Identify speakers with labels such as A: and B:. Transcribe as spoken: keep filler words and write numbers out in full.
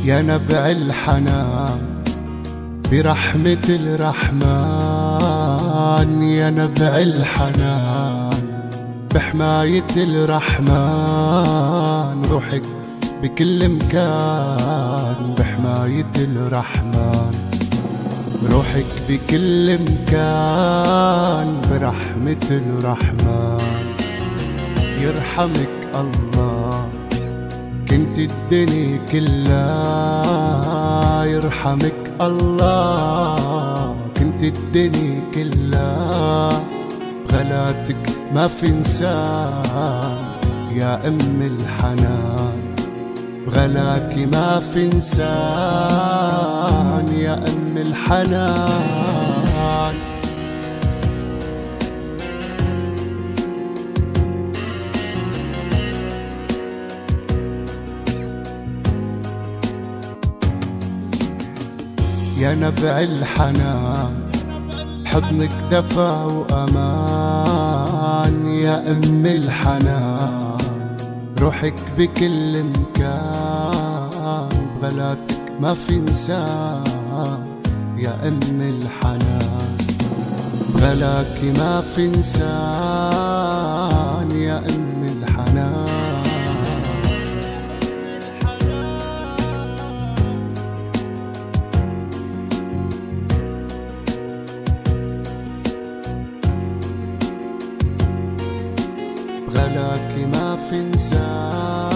A: يا نبع الحنان برحمة الرحمن، يا نبع الحنان بحماية الرحمن، روحك بكل مكان بحماية الرحمن، روحك بكل مكان برحمة الرحمن. يرحمك الله كنت الدنيا كلها، يرحمك الله كنت الدنيا كلها، غلاتك ما في انسان يا ام الحنان، غلاكي ما في انسان يا ام الحنان. يا نبع الحنان حضنك دفى وأمان، يا أم الحنان روحك بكل مكان، بغلاتك ما في انسان يا أم الحنان، بغلاكي ما في انسان يا أم الحنان. غلاكي ما في انسان